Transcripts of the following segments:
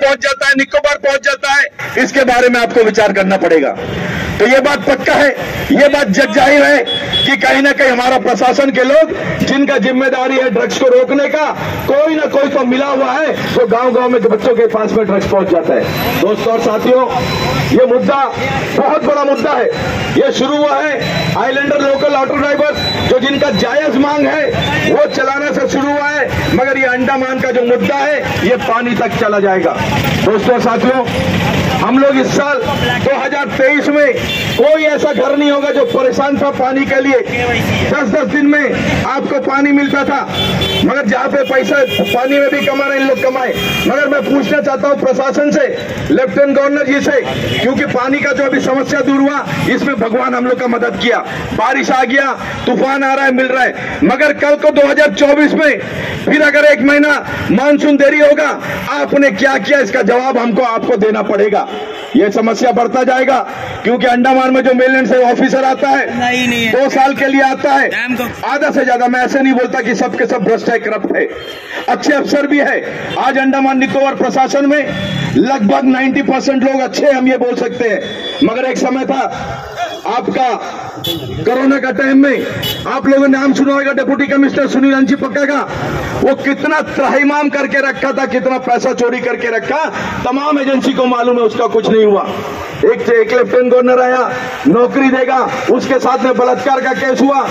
पहुंच जाता है, निकोबार पहुंच जाता है, इसके बारे में आपको विचार करना पड़ेगा। तो ये बात पक्का है, ये बात जग जाहिर है कि कहीं ना कहीं हमारा प्रशासन के लोग जिनका जिम्मेदारी है ड्रग्स को रोकने का, कोई ना कोई तो मिला हुआ है जो गांव-गांव में बच्चों के पास में ड्रग्स पहुंच जाता है। दोस्तों और साथियों, ये मुद्दा बहुत बड़ा मुद्दा है। ये शुरू हुआ है आइलैंडर लोकल ऑटो ड्राइवर जो जिनका जायज मांग है वो चलाने से शुरू हुआ है, मगर ये अंडमान का जो मुद्दा है ये पानी तक चला जाएगा। दोस्तों और साथियों, हम लोग इस साल 2023 में कोई ऐसा घर नहीं होगा जो परेशान था पानी के लिए। 10-10 दिन में आपको पानी मिलता था, मगर जहां पे पैसा पानी में भी कमा रहे इन लोग कमाए। मगर मैं पूछना चाहता हूं प्रशासन से, लेफ्टिनेंट गवर्नर जी से, क्योंकि पानी का जो अभी समस्या दूर हुआ इसमें भगवान हम लोग का मदद किया, बारिश आ गया, तूफान आ रहा है, मिल रहा है। मगर कल को 2024 में फिर अगर 1 महीना मानसून देरी होगा, आपने क्या किया इसका जवाब हमको आपको देना पड़ेगा। यह समस्या बढ़ता जाएगा क्योंकि अंडमान में जो मेनलैंड से ऑफिसर आता है 2 साल के लिए आता है, आधा से ज्यादा, मैं ऐसे नहीं बोलता कि सब के सब भ्रष्ट है, करप्ट है, अच्छे अफसर भी है। आज अंडमान निकोबार प्रशासन में लगभग 90% लोग अच्छे हम ये बोल सकते हैं। मगर एक समय था आपका कोरोना का टाइम में, आप लोगों ने नाम सुना होगा डिप्टी कमिश्नर सुनील अंशी पक्का का, वो कितना त्राहिमाम करके रखा था, कितना पैसा चोरी करके रखा, तमाम एजेंसी को मालूम है, उसका कुछ नहीं हुआ। एक लेफ्टिनेंट गवर्नर आया, नौकरी देगा, उसके साथ में बलात्कार का केस हुआ,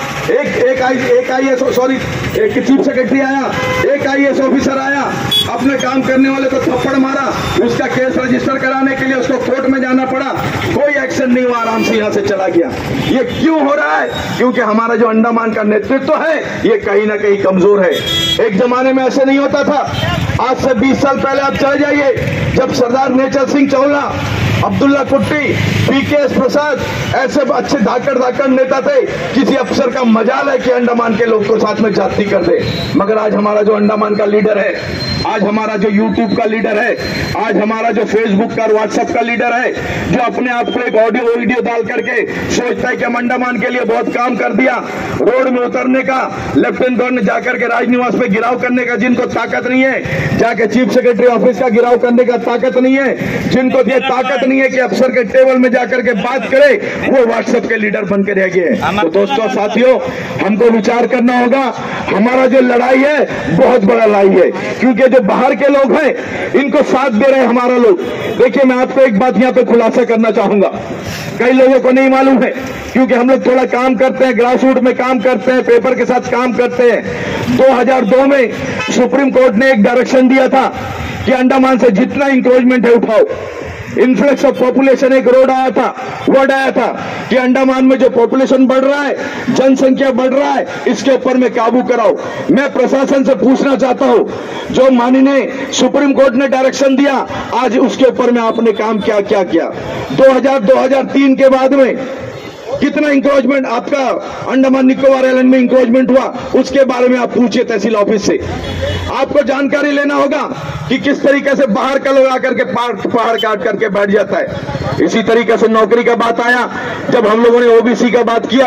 एक चीफ सेक्रेटरी आया, एक IAS ऑफिसर आया, अपने काम करने वाले को थप्पड़ मारा, उसका केस रजिस्टर कराने के लिए उसको कोर्ट में जाना पड़ा, कोई एक्शन नहीं हुआ, आराम से यहां से चला गया। ये क्यों हो रहा है? क्योंकि हमारा जो अंडमान का नेतृत्व है ये कहीं ना कहीं कमजोर है। एक जमाने में ऐसे नहीं होता था। आज से 20 साल पहले आप चले जाइए, जब सरदार नेचर सिंह चौला, अब्दुल्ला कुट्टी, PKS प्रसाद ऐसे अच्छे धाकड़ नेता थे, किसी अफसर का मजाल है कि अंडमान के लोग को साथ में जाति कर दे। मगर आज हमारा जो अंडमान का लीडर है, आज हमारा जो YouTube का लीडर है, आज हमारा जो Facebook का और WhatsApp का लीडर है, जो अपने आप को एक ऑडियो वीडियो डाल करके सोचता है कि हम अंडमान के लिए बहुत काम कर दिया, रोड में उतरने का, लेफ्टिनेंट गवर्नर जाकर के राजनिवास पे गिराव करने का जिनको ताकत नहीं है, जाके चीफ सेक्रेटरी ऑफिस का गिराव करने का ताकत नहीं है, जिनको ये ताकत नहीं है कि अफसर के टेबल में जाकर के बात करे, वो व्हाट्सएप के लीडर बन के रह गए। तो दोस्तों साथियों, हमको विचार करना होगा। हमारा जो लड़ाई है बहुत बड़ा लड़ाई है, क्योंकि जो बाहर के लोग हैं इनको साथ दे रहे हैं हमारा लोग। देखिए, मैं आपको एक बात यहाँ पे खुलासा करना चाहूंगा, कई लोगों को नहीं मालूम है, क्योंकि हम लोग थोड़ा काम करते हैं, ग्रास रूट में काम करते हैं, पेपर के साथ काम करते हैं। 2002 में सुप्रीम कोर्ट ने एक डायरेक्शन दिया था कि अंडमान से जितना इंक्रोचमेंट है उठाओ। इन्फ्लक्स ऑफ पॉपुलेशन एक वर्ड आया था कि अंडमान में जो पॉपुलेशन बढ़ रहा है, जनसंख्या बढ़ रहा है, इसके ऊपर में काबू कराओ। मैं प्रशासन से पूछना चाहता हूं, जो माननीय सुप्रीम कोर्ट ने डायरेक्शन दिया, आज उसके ऊपर में आपने काम क्या किया? 2003 के बाद में कितना इंक्रोचमेंट आपका अंडमान निकोबार आइलैंड में इंक्रोचमेंट हुआ, उसके बारे में आप पूछिए तहसील ऑफिस से। आपको जानकारी लेना होगा कि किस तरीके से बाहर का लोग आकर के पहाड़ काट करके बैठ जाता है। इसी तरीके से नौकरी का बात आया, जब हम लोगों ने OBC का बात किया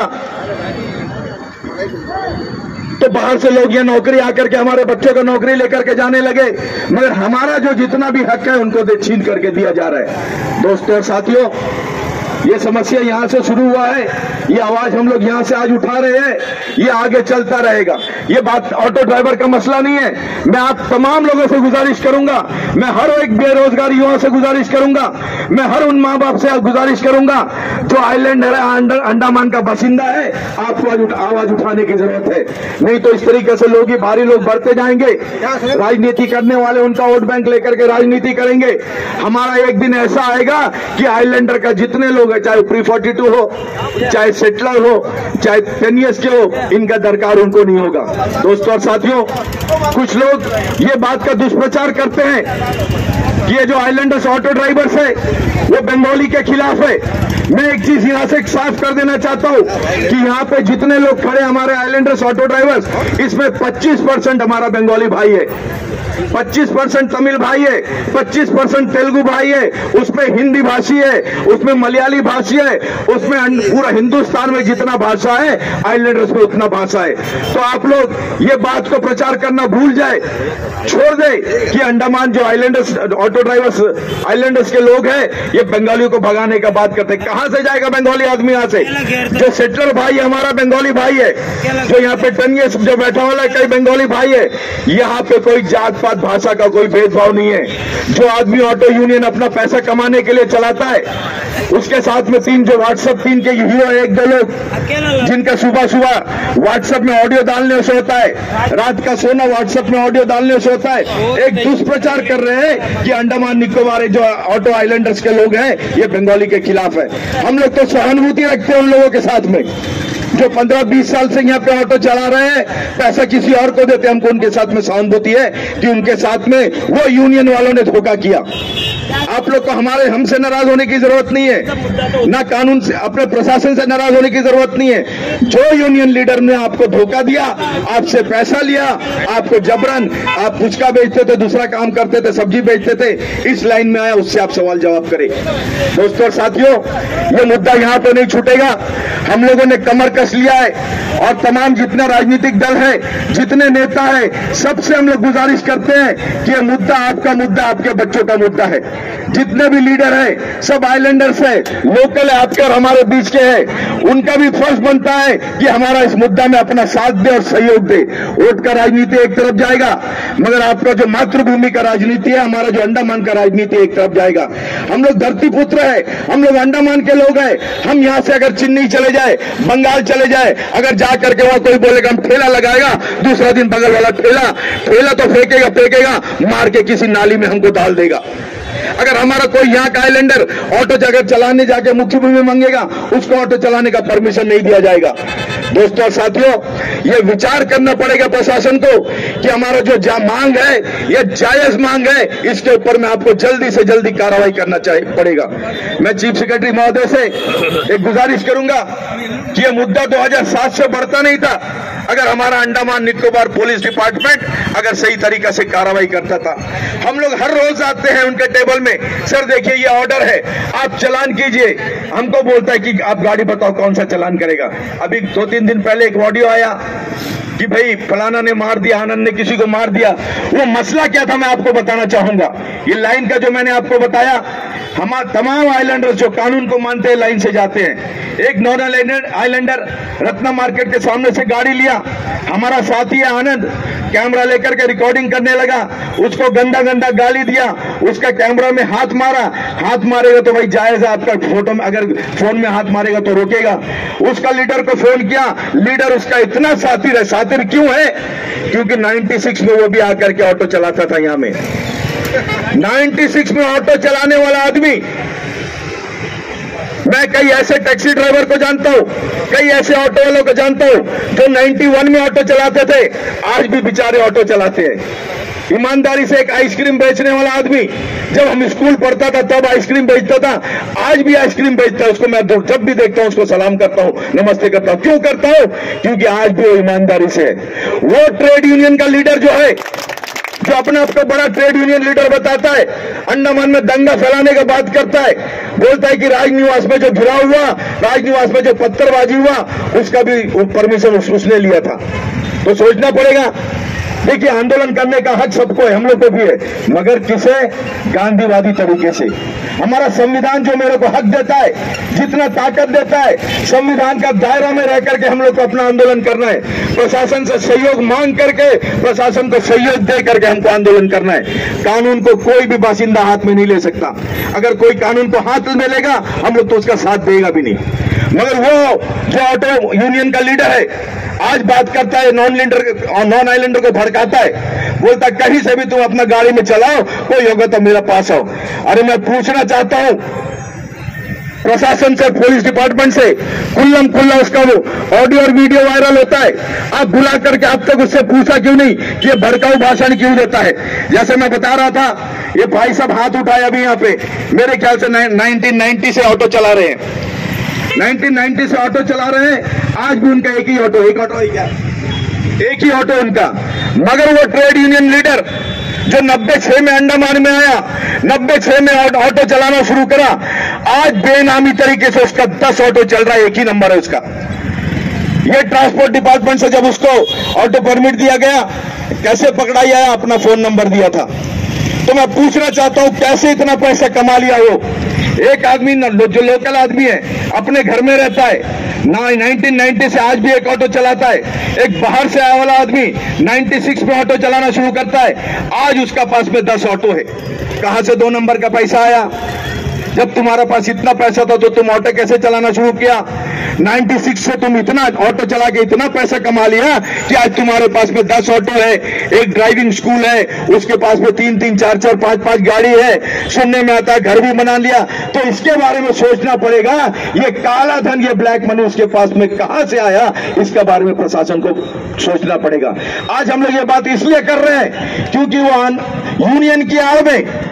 तो बाहर से लोग ये नौकरी आकर के हमारे बच्चों को नौकरी लेकर के जाने लगे, मगर हमारा जो जितना भी हक है उनको छीन करके दिया जा रहा है। दोस्तों और साथियों, ये समस्या यहां से शुरू हुआ है, ये आवाज हम लोग यहां से आज उठा रहे हैं, ये आगे चलता रहेगा। ये बात ऑटो ड्राइवर का मसला नहीं है। मैं आप तमाम लोगों से गुजारिश करूंगा, मैं हर एक बेरोजगार युवा से गुजारिश करूंगा, मैं हर उन माँ बाप से गुजारिश करूंगा जो आइलैंड अंडमान का बासिंदा है, आपको आवाज उठाने की जरूरत है। नहीं तो इस तरीके से लोग ही भारी लोग बढ़ते जाएंगे, राजनीति करने वाले उनका वोट बैंक लेकर के राजनीति करेंगे। हमारा एक दिन ऐसा आएगा कि आइलैंडर का जितने लोग, चाहे प्री-42 हो, चाहे सेटलर हो, चाहे 10 years के हो, इनका दरकार उनको नहीं होगा। दोस्तों और साथियों, कुछ लोग ये बात का दुष्प्रचार करते हैं कि ये जो आइलैंडर्स ऑटो ड्राइवर्स है वो बंगाली के खिलाफ है। मैं एक चीज यहां से साफ कर देना चाहता हूं कि यहां पे जितने लोग खड़े हमारे आइलैंडर्स ऑटो ड्राइवर्स, इसमें 25% हमारा बंगाली भाई है। 25% तमिल भाई है, 25% तेलुगु भाई है, उसमें हिंदी भाषी है, उसमें मलयाली भाषी है, उसमें पूरा हिंदुस्तान में जितना भाषा है आइलैंडर्स में उतना भाषा है। तो आप लोग ये बात को प्रचार करना भूल जाए, छोड़ दे कि अंडमान जो आइलैंडर्स ऑटो ड्राइवर्स आइलैंडर्स के लोग हैं ये बंगालियों को भगाने का बात करते हैं। कहां से जाएगा बंगाली आदमी यहाँ से? जो सेटलर भाई हमारा बंगाली भाई है, जो यहाँ पे 10 years जो बैठा वाला कई बंगाली भाई है। यहाँ पे कोई जात पात भाषा का कोई भेदभाव नहीं है। जो आदमी ऑटो यूनियन अपना पैसा कमाने के लिए चलाता है, उसके साथ में 3 जो व्हाट्सएप 3 के हीरो है, 1-2 लोग जिनका सुबह सुबह व्हाट्सएप में ऑडियो डालने से होता है, रात का सोना व्हाट्सएप में ऑडियो डालने से होता है, एक दुष्प्रचार कर रहे हैं कि अंडमान निकोबार जो ऑटो आइलैंडर्स के लोग हैं ये बंगाली के खिलाफ है। हम लोग तो सहानुभूति रखते हैं उन लोगों के साथ में जो 15-20 साल से यहाँ पे ऑटो चला रहे हैं, पैसा किसी और को देते, हमको उनके साथ में सहानुभूति है कि उनके साथ में वो यूनियन वालों ने धोखा किया। आप लोग को हमसे नाराज होने की जरूरत नहीं है, ना कानून से, अपने प्रशासन से नाराज होने की जरूरत नहीं है। जो यूनियन लीडर ने आपको धोखा दिया, आपसे पैसा लिया, आपको जबरन, आप पुचका बेचते थे, दूसरा काम करते थे, सब्जी बेचते थे, इस लाइन में आया, उससे आप सवाल जवाब करें। दोस्तों और साथियों, ये मुद्दा यहाँ पे नहीं छूटेगा। हम लोगों ने कमर कस लिया है और तमाम जितने राजनीतिक दल है, जितने नेता है, सबसे हम लोग गुजारिश करते हैं कि ये मुद्दा आपका मुद्दा, आपके बच्चों का मुद्दा है। जितने भी लीडर है सब आइलैंडर्स है, लोकल है, आपके और हमारे बीच के हैं। उनका भी फर्ज बनता है कि हमारा इस मुद्दा में अपना साथ दे और सहयोग दे। वोट का राजनीति एक तरफ जाएगा, मगर आपका जो मातृभूमि का राजनीति है, हमारा जो अंडमान का राजनीति एक तरफ जाएगा। हम लोग धरती पुत्र है, हम लोग अंडमान के लोग हैं। हम यहां से अगर चेन्नई चले जाए, बंगाल चले जाए, अगर जा करके वहां कोई बोलेगा हम ठेला लगाएगा, दूसरा दिन बगल वाला ठेला तो फेंकेगा, मार के किसी नाली में हमको डाल देगा। अगर हमारा कोई यहाँ का आइलैंडर ऑटो जगह चलाने जाके मुख्य भूमि मांगेगा, उसको ऑटो चलाने का परमिशन नहीं दिया जाएगा। दोस्तों और साथियों, ये विचार करना पड़ेगा प्रशासन को कि हमारा जो मांग है ये जायज मांग है, इसके ऊपर में आपको जल्दी से जल्दी कार्रवाई करना पड़ेगा। मैं चीफ सेक्रेटरी महोदय से एक गुजारिश करूंगा कि ये मुद्दा 2007 से बढ़ता नहीं था अगर हमारा अंडमान निकोबार पुलिस डिपार्टमेंट अगर सही तरीका से कार्रवाई करता था। हम लोग हर रोज आते हैं उनके टेबल में, सर देखिए ये ऑर्डर है, आप चालान कीजिए। हमको बोलता है कि आप गाड़ी बताओ कौन सा चालान करेगा। अभी 2-3 दिन पहले एक ऑडियो आया कि भाई फलाना ने मार दिया, आनंद ने किसी को मार दिया। वो मसला क्या था मैं आपको बताना चाहूंगा। ये लाइन का जो मैंने आपको बताया, हमारे तमाम आइलैंडर्स जो कानून को मानते हैं लाइन से जाते हैं। एक नॉन आइलैंडर रत्ना मार्केट के सामने से गाड़ी लिया, हमारा साथी है आनंद, कैमरा लेकर के रिकॉर्डिंग करने लगा, उसको गंदा गंदा गाली दिया, उसका कैमरा में हाथ मारा। हाथ मारेगा तो भाई जायज है, आपका फोटो में अगर फोन में हाथ मारेगा तो रोकेगा। उसका लीडर को फोन किया, लीडर उसका इतना सातिर है, सातिर क्यों है? क्योंकि 96 में वो भी आकर के ऑटो चलाता था यहाँ में। 96 में ऑटो चलाने वाला आदमी, मैं कई ऐसे टैक्सी ड्राइवर को जानता हूं, कई ऐसे ऑटो वालों को जानता हूं जो 91 में ऑटो चलाते थे, आज भी बेचारे ऑटो चलाते हैं। ईमानदारी से एक आइसक्रीम बेचने वाला आदमी, जब हम स्कूल पढ़ता था तब आइसक्रीम बेचता था, आज भी आइसक्रीम बेचता है। उसको मैं जब भी देखता हूं उसको सलाम करता हूं, नमस्ते करता हूं। क्यों करता हूं? क्योंकि आज भी वो ईमानदारी से है। वो ट्रेड यूनियन का लीडर जो है, जो अपने आप को बड़ा ट्रेड यूनियन लीडर बताता है, अंडमान में दंगा फैलाने का बात करता है, बोलता है कि राजनिवास में जो घिराव हुआ, राजनिवास में जो पत्थरबाजी हुआ, उसका भी परमिशन उसने लिया था। तो सोचना पड़ेगा। देखिए, आंदोलन करने का हक सबको है, हम लोग को भी है, मगर किसे? गांधीवादी तरीके से। हमारा संविधान जो मेरे को हक देता है, जितना ताकत देता है, संविधान का दायरा में रह करके हम लोग को अपना आंदोलन करना है। प्रशासन से सहयोग मांग करके, प्रशासन को सहयोग दे करके हमको आंदोलन करना है। कानून को कोई भी बाशिंदा हाथ में नहीं ले सकता। अगर कोई कानून को हाथ में लेगा, हम लोग तो उसका साथ देगा भी नहीं। मगर वो जो ऑटो यूनियन का लीडर है, आज बात करता है, नॉन आइलैंडर को भड़काता है, बोलता कहीं से भी तुम अपना गाड़ी में चलाओ, कोई होगा तो मेरा पास आओ। अरे मैं पूछना चाहता हूं प्रशासन से, पुलिस डिपार्टमेंट से, खुल्लम खुल्ला उसका वो ऑडियो और वीडियो वायरल होता है, आप बुला करके अब तक उससे पूछा क्यों नहीं कि ये भड़काऊ भाषण क्यों देता है? जैसे मैं बता रहा था, ये भाई साहब हाथ उठाए अभी यहाँ पे, मेरे ख्याल से 1990 से ऑटो चला रहे हैं, 1990 से ऑटो चला रहे हैं। आज भी उनका एक ही ऑटो है क्या? एक ही ऑटो उनका। मगर वो ट्रेड यूनियन लीडर जो 96 में अंडमान में आया, 96 में ऑटो चलाना शुरू करा, आज बेनामी तरीके से उसका 10 ऑटो चल रहा है, एक ही नंबर है उसका। ये ट्रांसपोर्ट डिपार्टमेंट से जब उसको ऑटो परमिट दिया गया, कैसे पकड़ाई आया, अपना फोन नंबर दिया था। तो मैं पूछना चाहता हूं कैसे इतना पैसा कमा लिया हो। एक आदमी जो लोकल आदमी है, अपने घर में रहता है, 1990 से आज भी एक ऑटो चलाता है। एक बाहर से आया वाला आदमी 96 में ऑटो चलाना शुरू करता है, आज उसका पास में 10 ऑटो है। कहां से 2 नंबर का पैसा आया? जब तुम्हारा पास इतना पैसा था तो तुम ऑटो कैसे चलाना शुरू किया? 96 से तुम इतना ऑटो चला के इतना पैसा कमा लिया कि आज तुम्हारे पास में 10 ऑटो है, एक ड्राइविंग स्कूल है, उसके पास में 3-3, 4-4, 5-5 गाड़ी है, सुनने में आता है घर भी बना लिया। तो इसके बारे में सोचना पड़ेगा, ये काला धन, ये ब्लैक मनी उसके पास में कहां से आया, इसके बारे में प्रशासन को सोचना पड़ेगा। आज हम लोग ये बात इसलिए कर रहे हैं क्योंकि वो यूनियन की आड़ में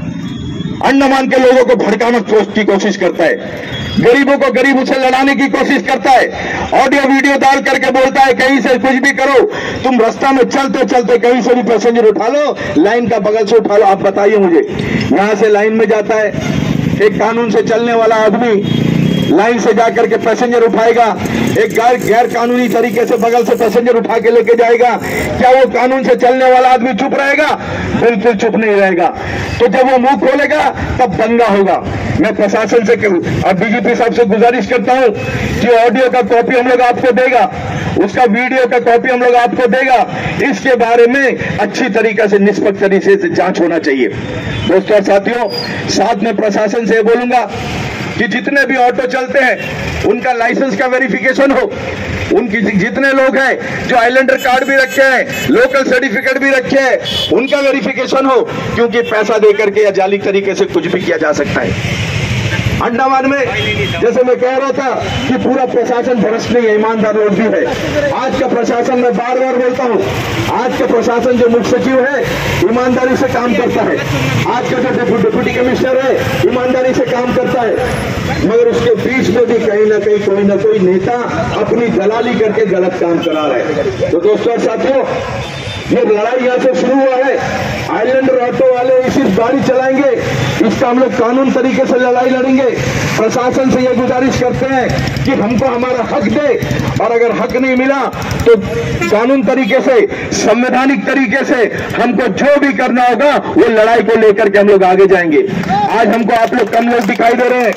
अंडमान के लोगों को भड़काने की कोशिश करता है, गरीबों को गरीबों से लड़ाने की कोशिश करता है, ऑडियो वीडियो डाल करके बोलता है कहीं से कुछ भी करो, तुम रास्ता में चलते चलते कहीं से भी पैसेंजर उठा लो, लाइन का बगल से उठा लो। आप बताइए मुझे, यहां से लाइन में जाता है एक कानून से चलने वाला आदमी, लाइन से जाकर के पैसेंजर उठाएगा, एक गैर कानूनी तरीके से बगल से पैसेंजर उठा के लेके जाएगा, क्या वो कानून से चलने वाला आदमी चुप रहेगा? बिल्कुल चुप नहीं रहेगा। तो जब वो मुंह खोलेगा तब दंगा होगा। मैं प्रशासन से और डीजीपी साहब से गुजारिश करता हूं कि ऑडियो का कॉपी हम लोग आपको देगा, उसका वीडियो का कॉपी हम लोग आपको देगा, इसके बारे में अच्छी तरीके से निष्पक्ष तरीके से जांच होना चाहिए। दोस्तों और साथियों, साथ में प्रशासन से बोलूंगा कि जितने भी ऑटो चलते हैं उनका लाइसेंस का वेरिफिकेशन हो, उनकी जितने लोग हैं जो आइलैंडर कार्ड भी रखे हैं, लोकल सर्टिफिकेट भी रखे हैं, उनका वेरिफिकेशन हो, क्योंकि पैसा देकर के या जाली तरीके से कुछ भी किया जा सकता है। अंडमान में जैसे मैं कह रहा था कि पूरा प्रशासन भ्रष्ट नहीं है, ईमानदार लोग भी है। आज का प्रशासन, मैं बार बार बोलता हूं, आज का प्रशासन जो मुख्य सचिव है ईमानदारी से काम करता है, आज का जो डिप्टी कमिश्नर है ईमानदारी से काम करता है, मगर उसके बीच में भी कहीं ना कोई नेता अपनी दलाली करके गलत काम करा रहे हैं। तो दोस्तों और साथियों, ये लड़ाई यहां से शुरू हुआ है। आइलैंडर ऑटो वाले इसी गाड़ी चलाएंगे, इसका हम लोग कानून तरीके से लड़ाई लड़ेंगे। प्रशासन से ये गुजारिश करते हैं कि हमको हमारा हक दे, और अगर हक नहीं मिला तो कानून तरीके से, संवैधानिक तरीके से हमको जो भी करना होगा वो लड़ाई को लेकर के हम लोग आगे जाएंगे। आज हमको आप लोग कम लोग दिखाई दे रहे हैं,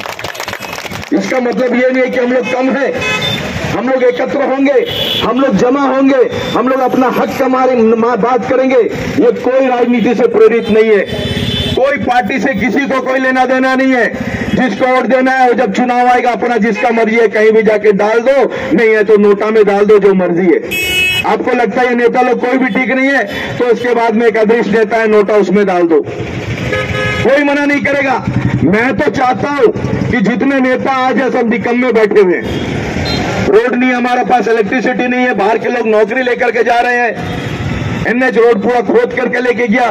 इसका मतलब ये नहीं है कि हम लोग कम हैं। हम लोग एकत्र होंगे, हम लोग जमा होंगे, हम लोग अपना हक का बात करेंगे। ये कोई राजनीति से प्रेरित नहीं है, कोई पार्टी से किसी को कोई लेना देना नहीं है। जिसको वोट देना है वो जब चुनाव आएगा अपना जिसका मर्जी है कहीं भी जाके डाल दो, नहीं है तो नोटा में डाल दो, जो मर्जी है। आपको लगता है ये नेता लोग कोई भी ठीक नहीं है तो उसके बाद में एक अदृश्य नेता है, नोटा उसमें डाल दो, कोई मना नहीं करेगा। मैं तो चाहता हूं कि जितने नेता आज है सब निकम्मे बैठे हुए हैं, रोड नहीं हमारे पास, इलेक्ट्रिसिटी नहीं है, बाहर के लोग नौकरी लेकर के जा रहे हैं, एनएच रोड पूरा खोद करके लेके गया,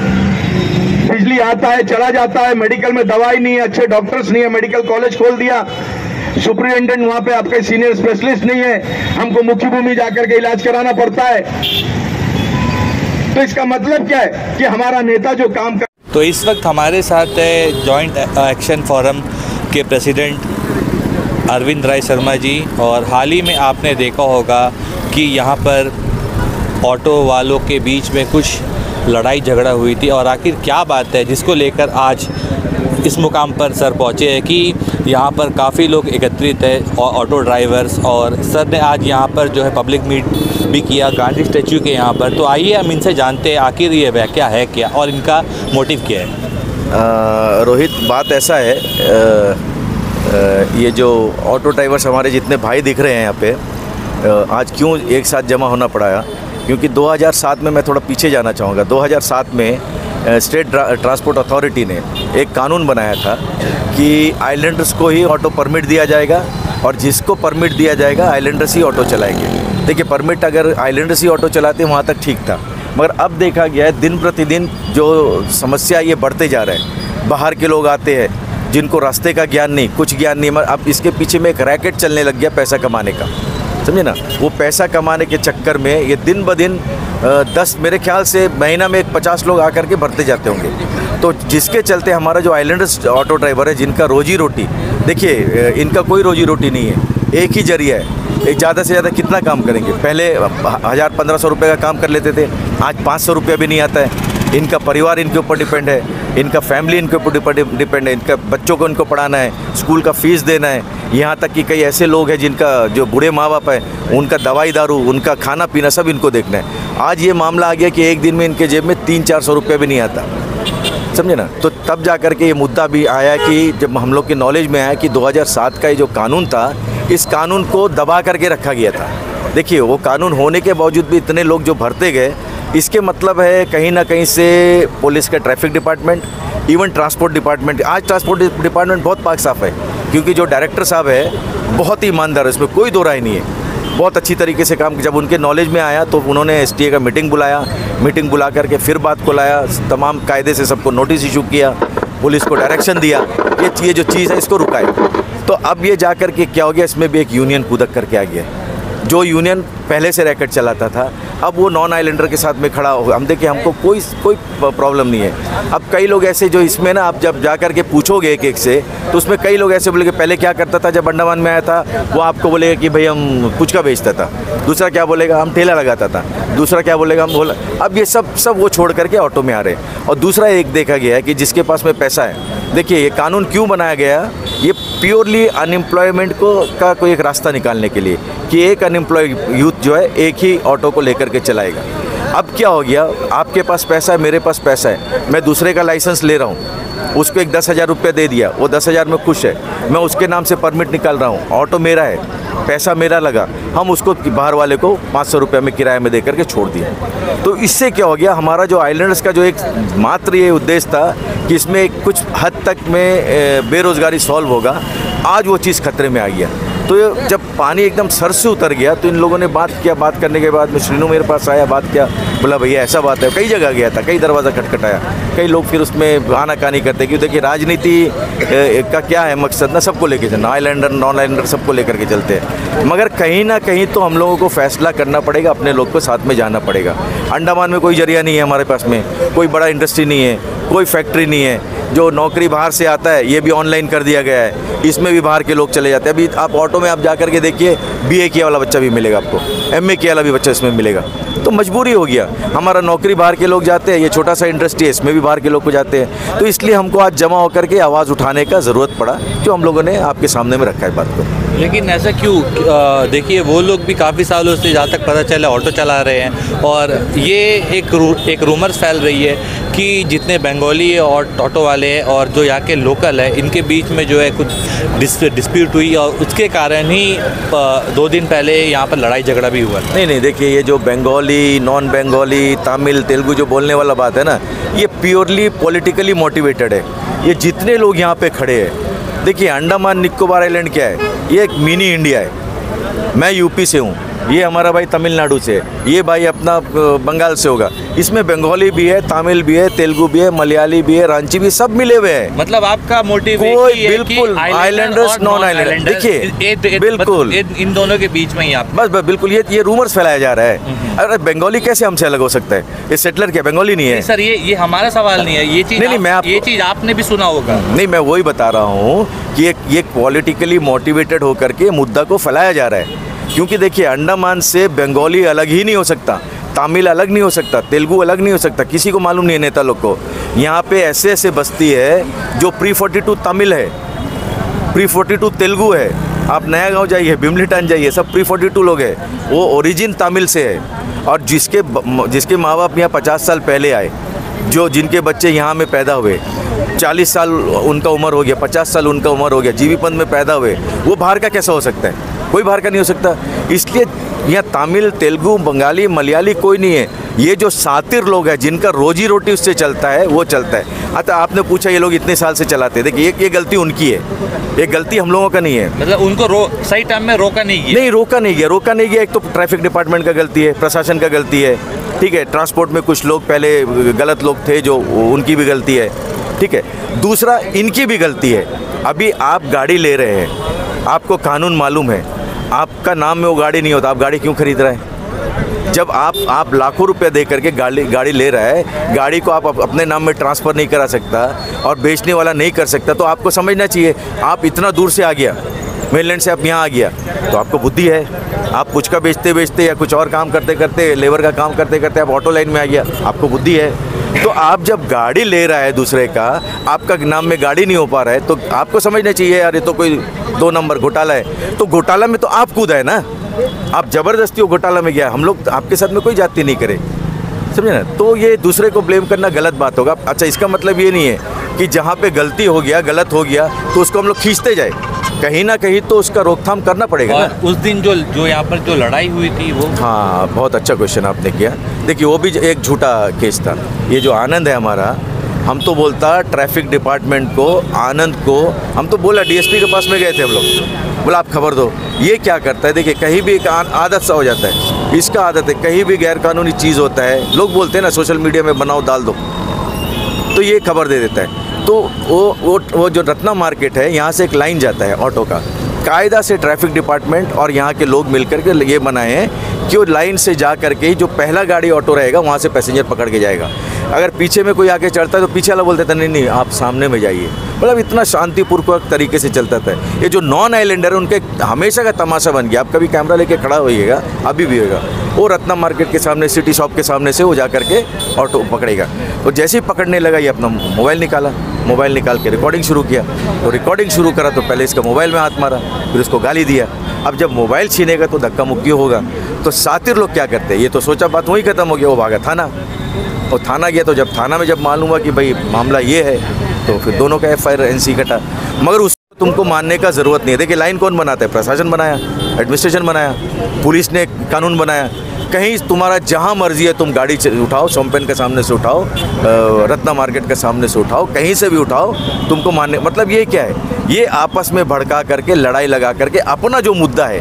बिजली आता है चला जाता है, मेडिकल में दवाई नहीं है, अच्छे डॉक्टर्स नहीं है, मेडिकल कॉलेज खोल दिया, सुपरिटेंडेंट वहां पे आपके सीनियर स्पेशलिस्ट नहीं है, हमको मुख्य भूमि जाकर के इलाज कराना पड़ता है। तो इसका मतलब क्या है कि हमारा नेता जो काम कर। तो इस वक्त हमारे साथ है जॉइंट एक्शन फोरम के प्रेसिडेंट अरविंद राय शर्मा जी, और हाल ही में आपने देखा होगा कि यहाँ पर ऑटो वालों के बीच में कुछ लड़ाई झगड़ा हुई थी, और आखिर क्या बात है जिसको लेकर आज इस मुकाम पर सर पहुँचे हैं कि यहाँ पर काफ़ी लोग एकत्रित है ऑटो ड्राइवर्स, और सर ने आज यहाँ पर जो है पब्लिक मीट भी किया गांधी स्टैचू के यहाँ पर। तो आइए हम इनसे जानते हैं आखिर ये वाक़या है क्या और इनका मोटिव क्या है। रोहित, बात ऐसा है, ये जो ऑटो ड्राइवर्स हमारे जितने भाई दिख रहे हैं यहाँ पे, आज क्यों एक साथ जमा होना पड़ा, क्योंकि 2007 में, मैं थोड़ा पीछे जाना चाहूँगा, 2007 में स्टेट ट्रांसपोर्ट अथॉरिटी ने एक कानून बनाया था कि आइलैंडर्स को ही ऑटो परमिट दिया जाएगा, और जिसको परमिट दिया जाएगा आइलैंडर्स ही ऑटो चलाएंगे। देखिए, परमिट अगर आइलैंडर्स ही ऑटो चलाते वहाँ तक ठीक था, मगर अब देखा गया है दिन प्रतिदिन जो समस्या ये बढ़ते जा रहे हैं। बाहर के लोग आते हैं जिनको रास्ते का ज्ञान नहीं, कुछ ज्ञान नहीं, अब इसके पीछे में एक रैकेट चलने लग गया पैसा कमाने का। समझे ना। वो पैसा कमाने के चक्कर में ये दिन ब दिन 10 मेरे ख्याल से महीना में 50 लोग आकर के भरते जाते होंगे। तो जिसके चलते हमारा जो आइलैंडर्स ऑटो ड्राइवर है, जिनका रोजी रोटी, देखिए इनका कोई रोजी रोटी नहीं है, एक ही जरिया है। एक ज़्यादा से ज़्यादा कितना काम करेंगे? पहले 1000-1500 रुपये का काम कर लेते थे, आज 500 रुपये भी नहीं आता है। इनका परिवार इनके ऊपर डिपेंड है, इनका फैमिली इनके ऊपर डिपेंड है, इनका बच्चों को इनको पढ़ाना है, स्कूल का फ़ीस देना है। यहाँ तक कि कई ऐसे लोग हैं जिनका जो बूढ़े माँ बाप है, उनका दवाई दारू, उनका खाना पीना सब इनको देखना है। आज ये मामला आ गया कि एक दिन में इनके जेब में 300-400 रुपये भी नहीं आता, समझे ना। तो तब जा कर के ये मुद्दा भी आया कि जब हम लोग के नॉलेज में आया कि 2007 का ये जो कानून था, इस कानून को दबा करके रखा गया था। देखिए वो कानून होने के बावजूद भी इतने लोग जो भरते गए, इसके मतलब है कहीं ना कहीं से पुलिस का traffic department, even transport department, आज ट्रांसपोर्ट डिपार्टमेंट बहुत पाक साफ़ है, क्योंकि जो डायरेक्टर साहब है बहुत ही ईमानदार है, इसमें कोई दो राय नहीं है। बहुत अच्छी तरीके से काम, जब उनके नॉलेज में आया तो उन्होंने STA का मीटिंग बुलाया, मीटिंग बुला करके फिर बात को लाया, तमाम कायदे से सबको नोटिस इशू किया, पुलिस को डायरेक्शन दिया ये जो चीज़ है इसको रुकाए। तो अब ये जा कर के क्या हो गया, इसमें भी एक यूनियन कूदक करके आ गया। जो यूनियन पहले से रैकेट चलाता था, अब वो नॉन आइलैंडर के साथ में खड़ा हो। हम देखिए हमको कोई प्रॉब्लम नहीं है। अब कई लोग ऐसे जो इसमें ना, आप जब जा कर के पूछोगे एक से, तो उसमें कई लोग ऐसे बोलेंगे पहले क्या करता था जब अंडमान में आया था, वो आपको बोलेगा कि भाई हम पुचका बेचता था, दूसरा क्या बोलेगा हम ठेला लगाता था, दूसरा क्या बोलेगा हम बोला। अब ये सब वो छोड़ करके ऑटो में आ रहे हैं। और दूसरा एक देखा गया है कि जिसके पास में पैसा है, देखिए ये कानून क्यों बनाया गया, ये प्योरली अनएम्प्लॉयमेंट का कोई एक रास्ता निकालने के लिए कि एक अनएम्प्लॉय यूथ जो है एक ही ऑटो को लेकर के चलाएगा। अब क्या हो गया, आपके पास पैसा है, मेरे पास पैसा है, मैं दूसरे का लाइसेंस ले रहा हूँ, उसको एक 10,000 रुपये दे दिया, वो 10,000 में खुश है, मैं उसके नाम से परमिट निकाल रहा हूँ, ऑटो मेरा है, पैसा मेरा लगा, हम उसको बाहर वाले को 500 रुपये में किराए में दे करके छोड़ दिया। तो इससे क्या हो गया, हमारा जो आइलैंडर्स का जो एक मात्र ये उद्देश्य था कि इसमें कुछ हद तक में बेरोज़गारी सॉल्व होगा, आज वो चीज़ खतरे में आ गया। तो जब पानी एकदम सर से उतर गया तो इन लोगों ने बात किया, बात करने के बाद में श्रीनु मेरे पास आया, बात किया, बोला भैया ऐसा बात है, कई जगह गया था, कई दरवाज़ा खटखटाया, कई लोग फिर उसमें आनाकानी करते क्योंकि देखिए राजनीति का क्या है मकसद ना, सबको लेके चलना, आइलैंडर नॉन आइलैंडर सबको लेकर के चलते हैं। मगर कहीं ना कहीं तो हम लोगों को फैसला करना पड़ेगा, अपने लोग को साथ में जाना पड़ेगा। अंडमान में कोई जरिया नहीं है, हमारे पास में कोई बड़ा इंडस्ट्री नहीं है, कोई फैक्ट्री नहीं है, जो नौकरी बाहर से आता है ये भी ऑनलाइन कर दिया गया है, इसमें भी बाहर के लोग चले जाते हैं। अभी आप ऑटो में आप जा कर के देखिए, BA किया वाला बच्चा भी मिलेगा आपको, MA किया वाला भी बच्चा इसमें मिलेगा। तो मजबूरी हो गया, हमारा नौकरी बाहर के लोग जाते हैं, ये छोटा सा इंडस्ट्री है इसमें भी बाहर के लोग को जाते हैं। तो इसलिए हमको आज जमा होकर के आवाज़ उठाने का ज़रूरत पड़ा, जो हम लोगों ने आपके सामने में रखा है बात को। लेकिन ऐसा क्यों? देखिए वो लोग भी काफ़ी सालों से जहाँ तक पता चला ऑटो चला रहे हैं, और ये एक रूमर्स फैल रही है कि जितने बंगाली ऑटो वाले हैं और जो यहाँ के लोकल है, इनके बीच में जो है कुछ डिस्प्यूट हुई और उसके कारण ही 2 दिन पहले यहाँ पर लड़ाई झगड़ा भी हुआ। नहीं, देखिए ये जो बंगाली, नॉन बंगाली, तमिल, तेलुगु जो बोलने वाला बात है ना, ये प्योरली पॉलिटिकली मोटिवेटेड है। ये जितने लोग यहाँ पे खड़े हैं, देखिए अंडमान निकोबार आइलैंड क्या है, ये एक मिनी इंडिया है। मैं यूपी से हूँ, ये हमारा भाई तमिलनाडु से, ये भाई अपना बंगाल से होगा, इसमें बंगाली भी है, तमिल भी है, तेलुगु भी है, मलयाली भी है, रांची भी, सब मिले हुए हैं। मतलब आपका मोटिव कोई बिल्कुल आइलैंडर्स नॉन आइलैंडर, देखिए बिल्कुल इन दोनों के बीच में ही आप बस बिल्कुल ये रूमर्स फैलाया जा रहा है। अरे बंगाली कैसे हमसे अलग हो सकता है? ये सेटलर क्या बंगाली नहीं है? सर ये हमारा सवाल नहीं है, ये चीज़ ये चीज़ आपने भी सुना होगा। नहीं, मैं वही बता रहा हूँ कि ये पॉलिटिकली मोटिवेटेड होकर के मुद्दा को फैलाया जा रहा है। क्योंकि देखिए अंडमान से बंगाली अलग ही नहीं हो सकता, तमिल अलग नहीं हो सकता, तेलुगु अलग नहीं हो सकता, किसी को मालूम नहीं है नेता लोग को। यहाँ पे ऐसे बस्ती है जो प्री-42 तमिल है, प्री-42 तेलुगु है, आप नया गांव जाइए, बिमलीटान जाइए, सब प्री-42 लोग हैं, वो ओरिजिन तमिल से है। और जिसके माँ बाप यहाँ 50 साल पहले आए, जिनके बच्चे यहाँ में पैदा हुए, 40 साल उनका उम्र हो गया, 50 साल उनका उम्र हो गया, जीवीपंथ में पैदा हुए, वो बाहर का कैसा हो सकता है? कोई बाहर का नहीं हो सकता। इसलिए यहाँ तमिल, तेलुगु, बंगाली, मलयाली कोई नहीं है। ये जो सातिर लोग हैं जिनका रोजी रोटी उससे चलता है, वो चलता है। अच्छा, आपने पूछा ये लोग इतने साल से चलाते हैं, देखिए ये गलती उनकी है, ये गलती हम लोगों का नहीं है। मतलब उनको सही टाइम में रोका नहीं गया? नहीं, रोका नहीं गया। एक तो ट्रैफिक डिपार्टमेंट का गलती है, प्रशासन का गलती है, ठीक है। ट्रांसपोर्ट में कुछ लोग पहले गलत लोग थे, जो उनकी भी गलती है, ठीक है। दूसरा इनकी भी गलती है। अभी आप गाड़ी ले रहे हैं, आपको कानून मालूम है, आपका नाम में वो गाड़ी नहीं होता, आप गाड़ी क्यों खरीद रहे हैं? जब आप लाखों रुपए दे करके गाड़ी ले रहा है, गाड़ी को आप अपने नाम में ट्रांसफ़र नहीं करा सकता और बेचने वाला नहीं कर सकता, तो आपको समझना चाहिए आप इतना दूर से आ गया, मेनलैंड से आप यहाँ आ गया, तो आपको बुद्धि है। आप पुचका बेचते बेचते या कुछ और काम करते करते, लेबर का काम करते करते आप ऑटो लाइन में आ गया, आपको बुद्धि है। तो आप जब गाड़ी ले रहा है दूसरे का, आपका नाम में गाड़ी नहीं हो पा रहा है, तो आपको समझना चाहिए यार ये तो कोई 2 नंबर घोटाला है। तो घोटाला में तो आप कूदा है ना, आप ज़बरदस्ती वो घोटाला में गया, हम लोग आपके साथ में कोई जाति नहीं करे, समझे ना। तो ये दूसरे को ब्लेम करना गलत बात होगा। अच्छा, इसका मतलब ये नहीं है कि जहाँ पे गलती हो गया, गलत हो गया, तो उसको हम लोग खींचते जाए, कहीं ना कहीं तो उसका रोकथाम करना पड़ेगा और ना। उस दिन जो यहाँ पर जो लड़ाई हुई थी वो, हाँ, बहुत अच्छा क्वेश्चन आपने किया। देखिए, वो भी एक झूठा केस था। ये जो आनंद है हमारा, हम तो बोलता ट्रैफिक डिपार्टमेंट को, आनंद को, हम तो बोला डीएसपी के पास में गए थे हम लोग, बोला आप खबर दो, ये क्या करता है। देखिए, कहीं भी एक आदत सा हो जाता है, इसका आदत है, कहीं भी गैरकानूनी चीज़ होता है, लोग बोलते हैं ना सोशल मीडिया में बनाओ डाल दो, तो ये खबर दे देता है। तो वो जो रत्ना मार्केट है, यहाँ से एक लाइन जाता है ऑटो का, कायदा से ट्रैफिक डिपार्टमेंट और यहाँ के लोग मिलकर के ये बनाए हैं कि वो लाइन से जा करके जो पहला गाड़ी ऑटो रहेगा वहाँ से पैसेंजर पकड़ के जाएगा। अगर पीछे में कोई आके चढ़ता है तो पीछे वाला बोलते था नहीं आप सामने में जाइए। मतलब इतना शांतिपूर्वक तरीके से चलता था। ये जो नॉन आइलैंडर उनके हमेशा का तमाशा बन गया। आप कभी कैमरा लेके खड़ा होइएगा, अभी भी होगा, वो रत्ना मार्केट के सामने, सिटी शॉप के सामने से वो जा करके ऑटो पकड़ेगा। तो जैसे ही पकड़ने लगा, ये अपना मोबाइल निकाला, मोबाइल निकाल के रिकॉर्डिंग शुरू किया। तो रिकॉर्डिंग शुरू करा तो पहले इसका मोबाइल में हाथ मारा, फिर उसको गाली दिया। अब जब मोबाइल छीनेगा तो धक्का मुक्की होगा। तो सातिर लोग क्या करते हैं, ये तो सोचा बात वहीं ख़त्म हो गया, वो भागा थाना। और थाना गया तो जब थाना में जब मालूम हुआ कि भाई मामला ये है, तो फिर दोनों का FIR NC कटा। मगर उसको तुमको मानने का ज़रूरत नहीं है। देखिए, लाइन कौन बनाता है? प्रशासन बनाया, एडमिनिस्ट्रेशन बनाया, पुलिस ने कानून बनाया। कहीं तुम्हारा जहाँ मर्जी है तुम गाड़ी उठाओ, शॉम्पेन के सामने से उठाओ, रत्ना मार्केट के सामने से उठाओ, कहीं से भी उठाओ, तुमको मानने मतलब ये क्या है? ये आपस में भड़का करके, लड़ाई लगा करके अपना जो मुद्दा है,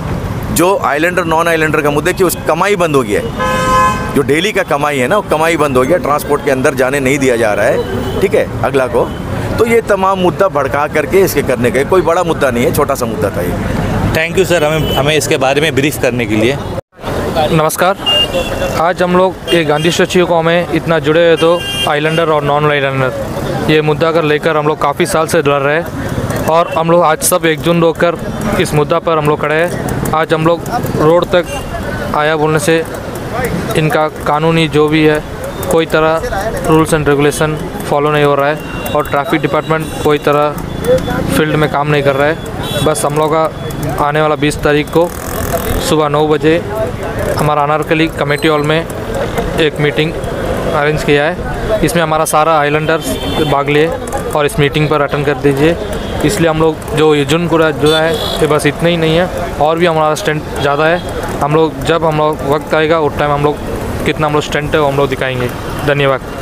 जो आइलैंडर नॉन आइलैंडर का मुद्दा, कि उस कमाई बंद हो गया है, जो डेली का कमाई है ना, वो कमाई बंद हो गया, ट्रांसपोर्ट के अंदर जाने नहीं दिया जा रहा है, ठीक है, अगला को। तो ये तमाम मुद्दा भड़का करके इसके करने का कोई बड़ा मुद्दा नहीं है, छोटा सा मुद्दा था ये। थैंक यू सर, हमें इसके बारे में ब्रीफ करने के लिए। नमस्कार। आज हम लोग ये गांधी स्टैच्यू को हमें इतना जुड़े हुए तो आइलैंडर और नॉन आइलैंडर ये मुद्दा कर लेकर हम लोग काफ़ी साल से लड़ रहे हैं और हम लोग आज सब एकजुट होकर इस मुद्दा पर हम लोग खड़े हैं। आज हम लोग रोड तक आया बोलने से इनका कानूनी जो भी है कोई तरह रूल्स एंड रेगुलेशन फॉलो नहीं हो रहा है और ट्रैफिक डिपार्टमेंट कोई तरह फील्ड में काम नहीं कर रहा है। बस हम लोग का आने वाला 20 तारीख को सुबह 9 बजे हमारा अनारकली कमेटी हॉल में एक मीटिंग अरेंज किया है। इसमें हमारा सारा आइलैंडर्स भाग लिए और इस मीटिंग पर अटेंड कर दीजिए। इसलिए हम लोग जो ये जुड़ा है ये बस इतना ही नहीं है, और भी हमारा स्ट्रेंथ ज़्यादा है। हम लोग जब हम लोग वक्त आएगा उस टाइम हम लोग कितना हम लोग स्ट्रेंथ है वो हम लोग दिखाएंगे। धन्यवाद।